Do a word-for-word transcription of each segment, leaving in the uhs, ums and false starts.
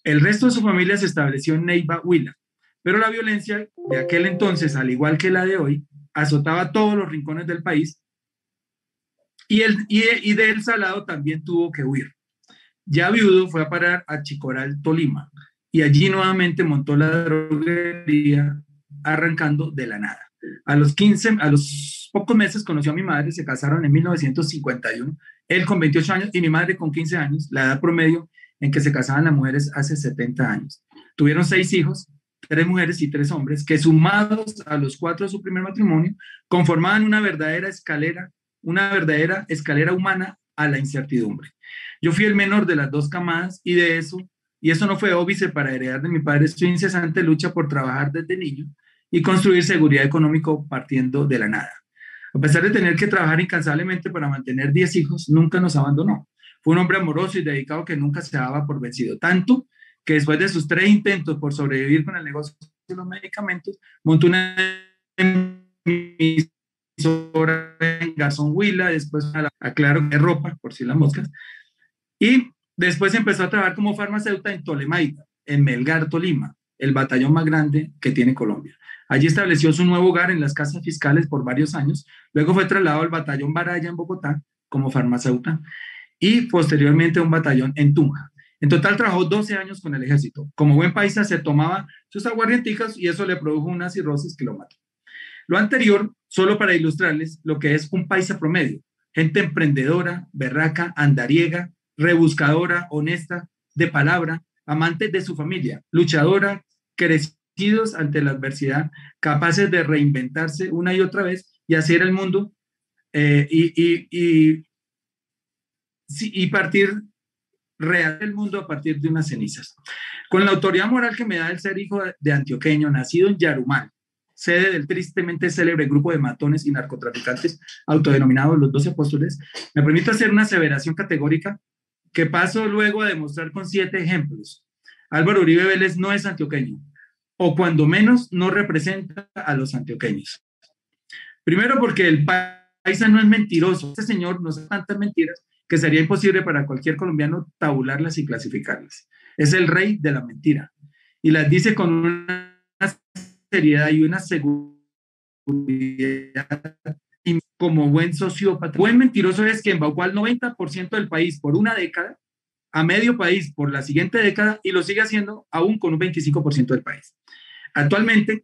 El resto de su familia se estableció en Neiva, Huila, pero la violencia de aquel entonces, al igual que la de hoy, azotaba todos los rincones del país y, el, y, y de El Salado también tuvo que huir. Ya viudo fue a parar a Chicoral, Tolima, y allí nuevamente montó la droguería arrancando de la nada. A los quince, a los pocos meses conoció a mi madre, se casaron en mil novecientos cincuenta y uno, él con veintiocho años y mi madre con quince años, la edad promedio en que se casaban las mujeres hace setenta años. Tuvieron seis hijos, tres mujeres y tres hombres, que sumados a los cuatro de su primer matrimonio, conformaban una verdadera escalera, una verdadera escalera humana a la incertidumbre. Yo fui el menor de las dos camadas y de eso, y eso no fue óbice para heredar de mi padre su incesante lucha por trabajar desde niño y construir seguridad económica partiendo de la nada. A pesar de tener que trabajar incansablemente para mantener diez hijos, nunca nos abandonó. Fue un hombre amoroso y dedicado que nunca se daba por vencido, tanto que después de sus tres intentos por sobrevivir con el negocio de los medicamentos, montó una emisora en Garzón, Huila, después aclaro de ropa, por si las moscas, y después empezó a trabajar como farmacéutica en Tolemaida, en Melgar, Tolima, el batallón más grande que tiene Colombia. Allí estableció su nuevo hogar en las casas fiscales por varios años, luego fue trasladado al batallón Baraya en Bogotá como farmacéutica y posteriormente a un batallón en Tunja. En total trabajó doce años con el ejército. Como buen paisa se tomaba sus aguardienticas y eso le produjo una cirrosis que lo mató. Lo anterior, solo para ilustrarles lo que es un paisa promedio. Gente emprendedora, berraca, andariega, rebuscadora, honesta, de palabra, amante de su familia, luchadora, crecidos ante la adversidad, capaces de reinventarse una y otra vez y hacer el mundo eh, y, y, y, y partir real el mundo a partir de unas cenizas. Con la autoridad moral que me da el ser hijo de antioqueño, nacido en Yarumal, sede del tristemente célebre grupo de matones y narcotraficantes autodenominados los Doce Apóstoles, me permito hacer una aseveración categórica que paso luego a demostrar con siete ejemplos. Álvaro Uribe Vélez no es antioqueño, o cuando menos no representa a los antioqueños. Primero porque el paisa no es mentiroso, este señor nos hace tantas mentiras que sería imposible para cualquier colombiano tabularlas y clasificarlas. Es el rey de la mentira y las dice con una seriedad y una seguridad y como buen sociópata. Buen mentiroso es que embaucó al noventa por ciento del país por una década, a medio país por la siguiente década y lo sigue haciendo aún con un veinticinco por ciento del país. Actualmente,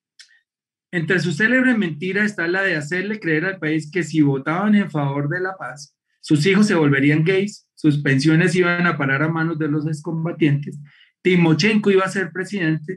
entre sus célebres mentiras está la de hacerle creer al país que si votaban en favor de la paz, sus hijos se volverían gays, sus pensiones iban a parar a manos de los excombatientes, Timochenko iba a ser presidente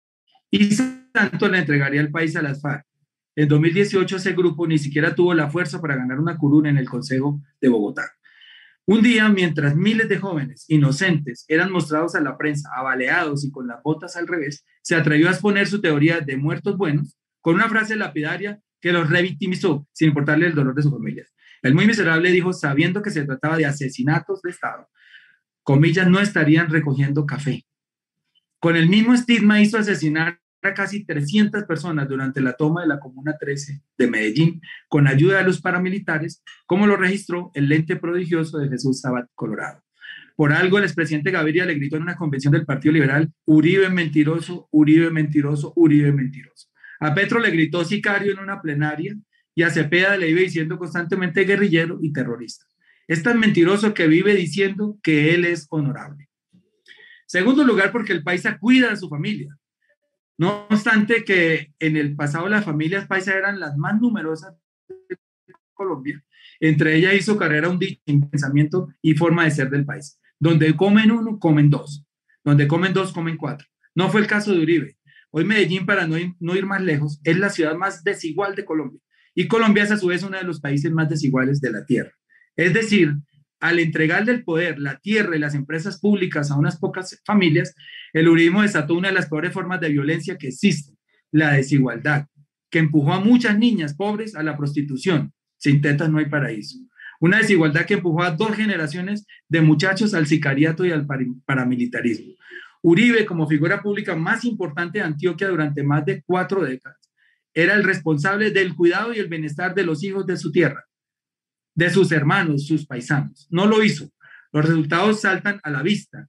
y Santos le entregaría el país a las FARC. En dos mil dieciocho ese grupo ni siquiera tuvo la fuerza para ganar una curul en el Consejo de Bogotá. Un día, mientras miles de jóvenes inocentes eran mostrados a la prensa abaleados y con las botas al revés, se atrevió a exponer su teoría de muertos buenos con una frase lapidaria que los revictimizó sin importarle el dolor de sus familias. El muy miserable dijo, sabiendo que se trataba de asesinatos de Estado, comillas, no estarían recogiendo café. Con el mismo estigma hizo asesinar a casi trescientas personas durante la toma de la Comuna trece de Medellín, con ayuda de los paramilitares, como lo registró el lente prodigioso de Jesús Sabat Colorado. Por algo el expresidente Gaviria le gritó en una convención del Partido Liberal, Uribe mentiroso, Uribe mentiroso, Uribe mentiroso. A Petro le gritó sicario en una plenaria, y a Cepeda le iba diciendo constantemente guerrillero y terrorista. Es tan mentiroso que vive diciendo que él es honorable. Segundo lugar, porque el paisa cuida de su familia. No obstante que en el pasado las familias paisas eran las más numerosas de Colombia, entre ellas hizo carrera un dicho, pensamiento y forma de ser del país. Donde comen uno, comen dos. Donde comen dos, comen cuatro. No fue el caso de Uribe. Hoy Medellín, para no ir, no ir más lejos, es la ciudad más desigual de Colombia. Y Colombia es a su vez uno de los países más desiguales de la tierra. Es decir, al entregarle el poder, la tierra y las empresas públicas a unas pocas familias, el uribismo desató una de las peores formas de violencia que existe, la desigualdad, que empujó a muchas niñas pobres a la prostitución. Sin tetas no hay paraíso. Una desigualdad que empujó a dos generaciones de muchachos al sicariato y al paramilitarismo. Uribe, como figura pública más importante de Antioquia durante más de cuatro décadas, era el responsable del cuidado y el bienestar de los hijos de su tierra, de sus hermanos, sus paisanos. No lo hizo. Los resultados saltan a la vista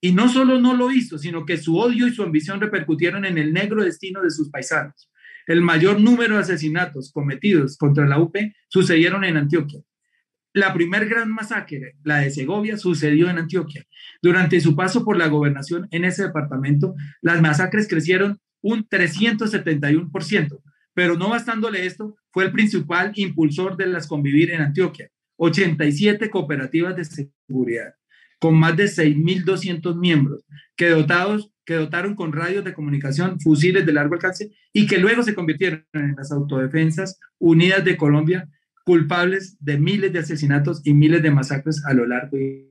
Y no solo no lo hizo, sino que su odio y su ambición repercutieron en el negro destino de sus paisanos. El mayor número de asesinatos cometidos contra la U P sucedieron en Antioquia. La primer gran masacre, la de Segovia, sucedió en Antioquia. Durante su paso por la gobernación en ese departamento, las masacres crecieron un trescientos setenta y uno por ciento, pero no bastándole esto, fue el principal impulsor de las Convivir en Antioquia, ochenta y siete cooperativas de seguridad, con más de seis mil doscientos miembros, que, dotados, que dotaron con radios de comunicación, fusiles de largo alcance, y que luego se convirtieron en las Autodefensas Unidas de Colombia, culpables de miles de asesinatos y miles de masacres a lo largo de...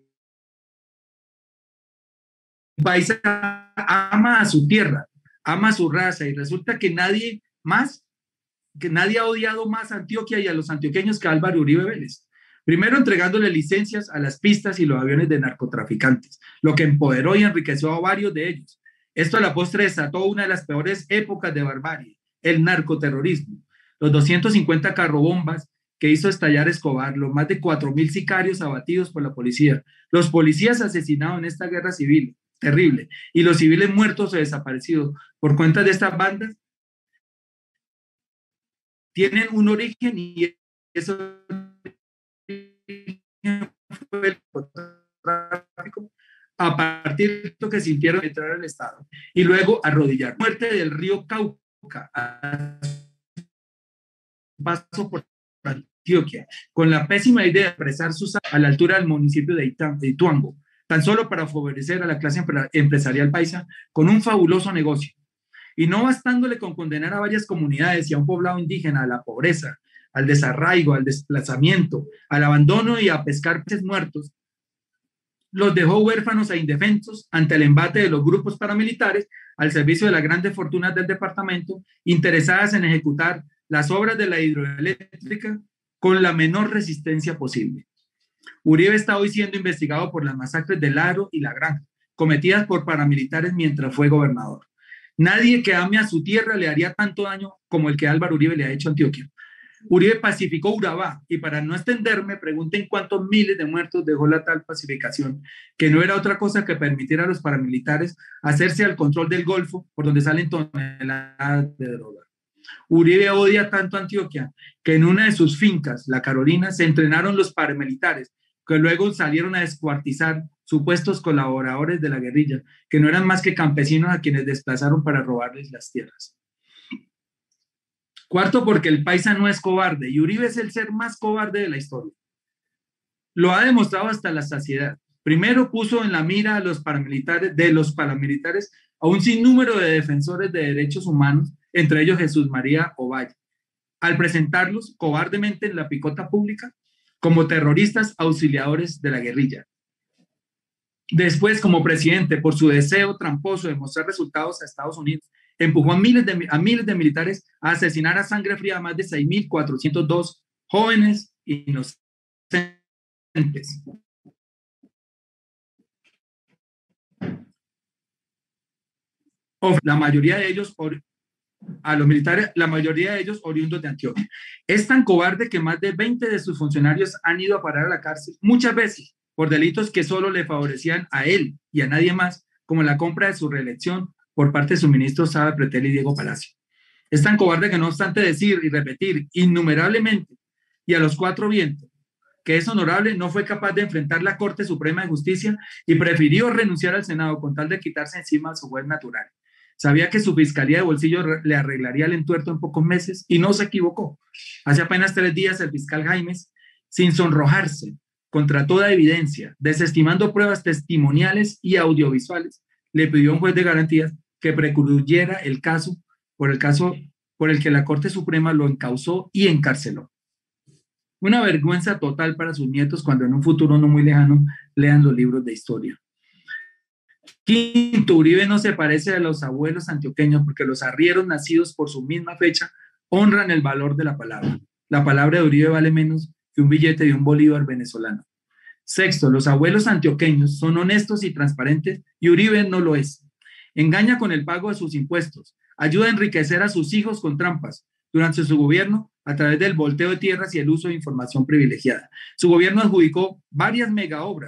Paisa ama a su tierra, ama a su raza, y resulta que nadie más, que nadie ha odiado más a Antioquia y a los antioqueños que Álvaro Uribe Vélez. Primero entregándole licencias a las pistas y los aviones de narcotraficantes, lo que empoderó y enriqueció a varios de ellos. Esto a la postre desató una de las peores épocas de barbarie, el narcoterrorismo. Los doscientos cincuenta carrobombas que hizo estallar Escobar, los más de cuatro mil sicarios abatidos por la policía, los policías asesinados en esta guerra civil terrible y los civiles muertos o desaparecidos por cuenta de estas bandas tienen un origen, y eso fue el tráfico a partir de que sintieron entrar al Estado y luego arrodillar. Muerte del río Cauca a paso por Antioquia, con la pésima idea de expresar sus a la altura del municipio de Ituango, tan solo para favorecer a la clase empresarial paisa con un fabuloso negocio. Y no bastándole con condenar a varias comunidades y a un poblado indígena a la pobreza, al desarraigo, al desplazamiento, al abandono y a pescar peces muertos, los dejó huérfanos e indefensos ante el embate de los grupos paramilitares al servicio de las grandes fortunas del departamento, interesadas en ejecutar las obras de la hidroeléctrica con la menor resistencia posible. Uribe está hoy siendo investigado por las masacres del Aro y La Granja, cometidas por paramilitares mientras fue gobernador. Nadie que ame a su tierra le haría tanto daño como el que Álvaro Uribe le ha hecho a Antioquia. Uribe pacificó Urabá, y para no extenderme, pregunten cuántos miles de muertos dejó la tal pacificación, que no era otra cosa que permitir a los paramilitares hacerse al control del Golfo, por donde salen toneladas de droga. Uribe odia tanto a Antioquia que en una de sus fincas, La Carolina, se entrenaron los paramilitares, que luego salieron a descuartizar supuestos colaboradores de la guerrilla, que no eran más que campesinos a quienes desplazaron para robarles las tierras. Cuarto, porque el paisa no es cobarde, y Uribe es el ser más cobarde de la historia. Lo ha demostrado hasta la saciedad. Primero puso en la mira a los paramilitares, de los paramilitares a un sinnúmero de defensores de derechos humanos, entre ellos Jesús María Ovalle, al presentarlos cobardemente en la picota pública como terroristas auxiliadores de la guerrilla. Después, como presidente, por su deseo tramposo de mostrar resultados a Estados Unidos, empujó a miles de, a miles de militares a asesinar a sangre fría a más de seis mil cuatrocientos dos jóvenes inocentes. La mayoría de ellos, a los militares, la mayoría de ellos oriundos de Antioquia. Es tan cobarde que más de veinte de sus funcionarios han ido a parar a la cárcel, muchas veces por delitos que solo le favorecían a él y a nadie más, como la compra de su reelección por parte de su ministro Saba Pretel y Diego Palacio. Es tan cobarde que no obstante decir y repetir innumerablemente y a los cuatro vientos que es honorable, no fue capaz de enfrentar la Corte Suprema de Justicia y prefirió renunciar al Senado con tal de quitarse encima a su juez natural. Sabía que su fiscalía de bolsillo le arreglaría el entuerto en pocos meses y no se equivocó. Hace apenas tres días el fiscal Jaimes, sin sonrojarse, contra toda evidencia, desestimando pruebas testimoniales y audiovisuales, le pidió a un juez de garantías que precluyera el caso por el caso por el que la Corte Suprema lo encausó y encarceló. Una vergüenza total para sus nietos cuando en un futuro no muy lejano lean los libros de historia. Quinto, Uribe no se parece a los abuelos antioqueños porque los arrieros nacidos por su misma fecha honran el valor de la palabra. La palabra de Uribe vale menos que un billete de un bolívar venezolano. Sexto, los abuelos antioqueños son honestos y transparentes y Uribe no lo es. Engaña con el pago de sus impuestos, ayuda a enriquecer a sus hijos con trampas durante su gobierno a través del volteo de tierras y el uso de información privilegiada. Su gobierno adjudicó varias megaobras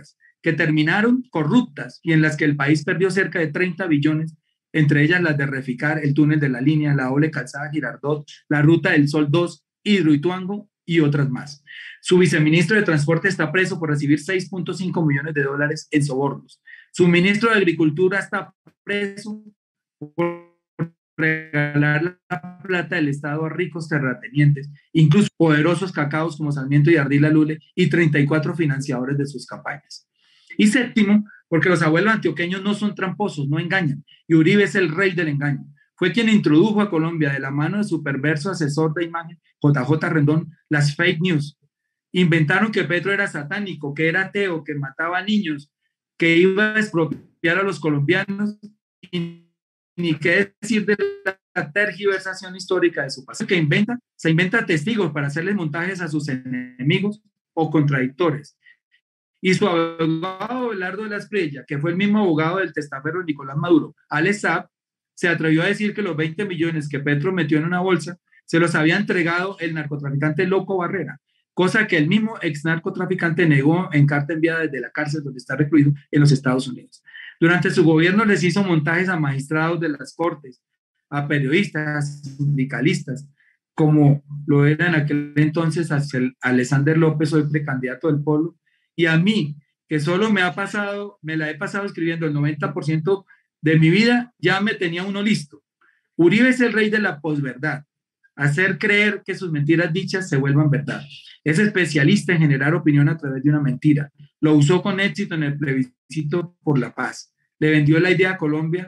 que terminaron corruptas y en las que el país perdió cerca de treinta billones, entre ellas las de Reficar, el túnel de la línea, la doble calzada Girardot, la ruta del Sol dos, Hidroituango y otras más. Su viceministro de Transporte está preso por recibir seis punto cinco millones de dólares en sobornos. Su ministro de Agricultura está preso por regalar la plata del Estado a ricos terratenientes, incluso poderosos cacaos como Sarmiento y Ardila Lule y treinta y cuatro financiadores de sus campañas. Y séptimo, porque los abuelos antioqueños no son tramposos, no engañan, y Uribe es el rey del engaño. Fue quien introdujo a Colombia de la mano de su perverso asesor de imagen, J J Rendón, las fake news. Inventaron que Petro era satánico, que era ateo, que mataba niños, que iba a expropiar a los colombianos y ni qué decir de la tergiversación histórica de su pasado, que inventa, se inventa testigos para hacerles montajes a sus enemigos o contradictores. Y su abogado Belardo de la Espriella, que fue el mismo abogado del testaferro Nicolás Maduro, Alex Saab, se atrevió a decir que los veinte millones que Petro metió en una bolsa se los había entregado el narcotraficante Loco Barrera, cosa que el mismo ex narcotraficante negó en carta enviada desde la cárcel donde está recluido en los Estados Unidos. Durante su gobierno les hizo montajes a magistrados de las cortes, a periodistas, sindicalistas, como lo era en aquel entonces Alexander López, hoy precandidato del Polo, y a mí, que solo me ha pasado, me la he pasado escribiendo el noventa por ciento de mi vida, ya me tenía uno listo. Uribe es el rey de la posverdad, hacer creer que sus mentiras dichas se vuelvan verdad. Es especialista en generar opinión a través de una mentira. Lo usó con éxito en el plebiscito por la paz. Le vendió la idea a Colombia,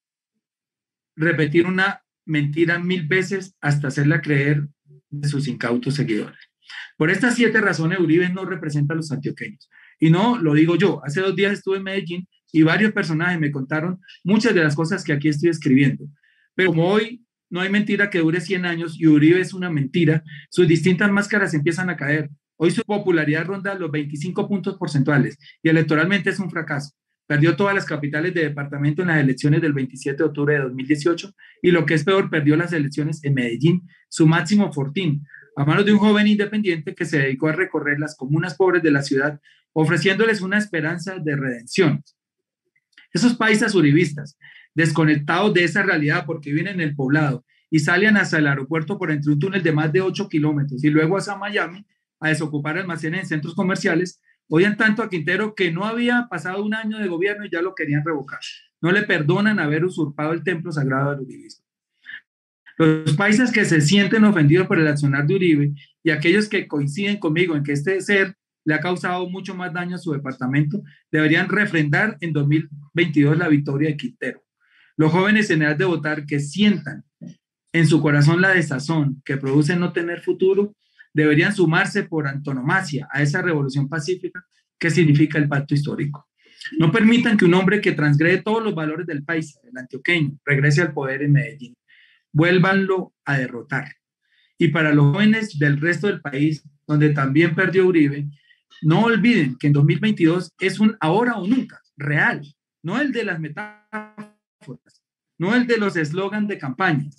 repetir una mentira mil veces hasta hacerla creer de sus incautos seguidores. Por estas siete razones, Uribe no representa a los antioqueños. Y no lo digo yo. Hace dos días estuve en Medellín y varios personajes me contaron muchas de las cosas que aquí estoy escribiendo. Pero como hoy no hay mentira que dure cien años y Uribe es una mentira, sus distintas máscaras empiezan a caer. Hoy su popularidad ronda los veinticinco puntos porcentuales y electoralmente es un fracaso. Perdió todas las capitales de departamento en las elecciones del veintisiete de octubre de dos mil dieciocho y lo que es peor, perdió las elecciones en Medellín, su máximo fortín, a manos de un joven independiente que se dedicó a recorrer las comunas pobres de la ciudad, ofreciéndoles una esperanza de redención. Esos paisas uribistas, desconectados de esa realidad porque viven en el poblado y salen hasta el aeropuerto por entre un túnel de más de ocho kilómetros y luego hasta Miami a desocupar almacenes en centros comerciales, odian tanto a Quintero que no había pasado un año de gobierno y ya lo querían revocar. No le perdonan haber usurpado el templo sagrado del uribismo. Los paisas que se sienten ofendidos por el accionar de Uribe y aquellos que coinciden conmigo en que este ser le ha causado mucho más daño a su departamento, deberían refrendar en dos mil veintidós la victoria de Quintero. Los jóvenes en edad de votar que sientan en su corazón la desazón que produce no tener futuro, deberían sumarse por antonomasia a esa revolución pacífica que significa el pacto histórico. No permitan que un hombre que transgrede todos los valores del país, el antioqueño, regrese al poder en Medellín. Vuélvanlo a derrotar. Y para los jóvenes del resto del país, donde también perdió Uribe, no olviden que en dos mil veintidós es un ahora o nunca, real, no el de las metáforas, no el de los eslogans de campañas.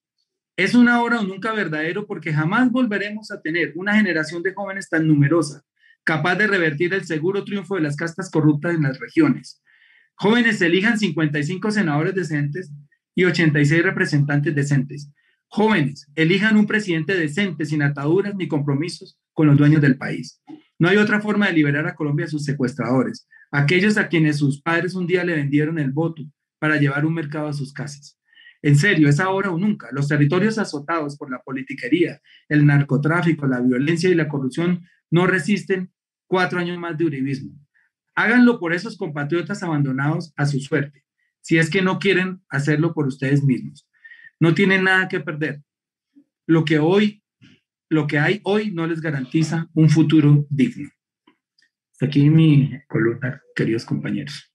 Es un ahora o nunca verdadero porque jamás volveremos a tener una generación de jóvenes tan numerosa, capaz de revertir el seguro triunfo de las castas corruptas en las regiones. Jóvenes elijan cincuenta y cinco senadores decentes y ochenta y seis representantes decentes. Jóvenes, elijan un presidente decente, sin ataduras ni compromisos con los dueños del país. No hay otra forma de liberar a Colombia de sus secuestradores, aquellos a quienes sus padres un día le vendieron el voto para llevar un mercado a sus casas. En serio, es ahora o nunca. Los territorios azotados por la politiquería, el narcotráfico, la violencia y la corrupción no resisten cuatro años más de uribismo. Háganlo por esos compatriotas abandonados a su suerte, si es que no quieren hacerlo por ustedes mismos. No tienen nada que perder. Lo que hoy, lo que hay hoy no les garantiza un futuro digno. Hasta aquí mi columna, queridos compañeros.